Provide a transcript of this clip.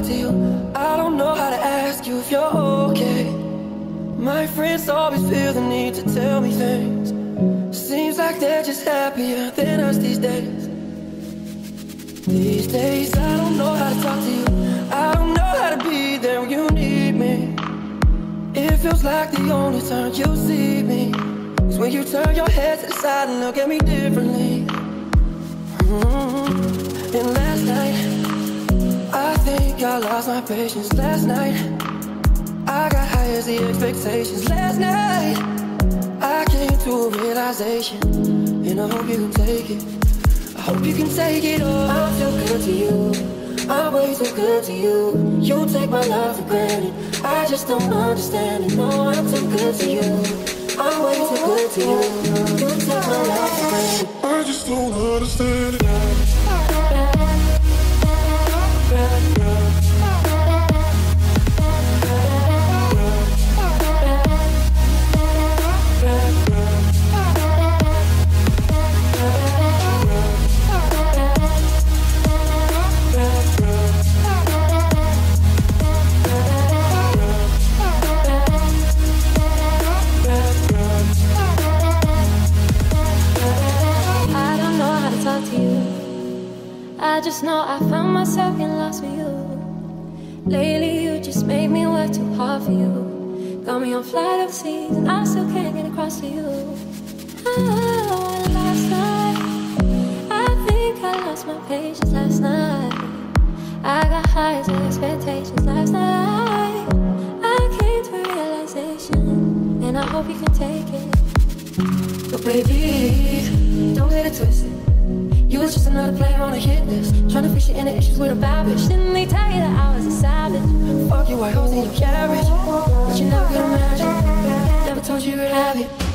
talk to you. I don't know how to ask you if you're okay. My friends always feel the need to tell me things. Seems like they're just happier than us these days. These days I don't know how to talk to you. I don't know how to be there when you need me. It feels like the only time you see me is when you turn your head to the side and look at me differently. And last night, I think I lost my patience. Last night, I got high as the expectations. Last night, I came to a realization, and I hope you can take it. I hope you can take it all. I'm too good to you, I'm way too good to you. You take my love for granted, I just don't understand it. No, I'm too good to you, I'm way too good to you. You take my love for granted, I just don't understand it. I just know I found myself getting lost with you. Lately you just made me work too hard for you. Got me on flight overseas and I still can't get across to you. Oh, last night I think I lost my patience. Last night I got high as expectations. Last night I came to a realization, and I hope you can take it. But baby, don't get it twisted. You was just another player on a hit list, trying to fix your inner issues with a bad bitch. Didn't they tell you that I was a savage? Fuck you, white hoes in your carriage, but you never could imagine. Never told you you could have it.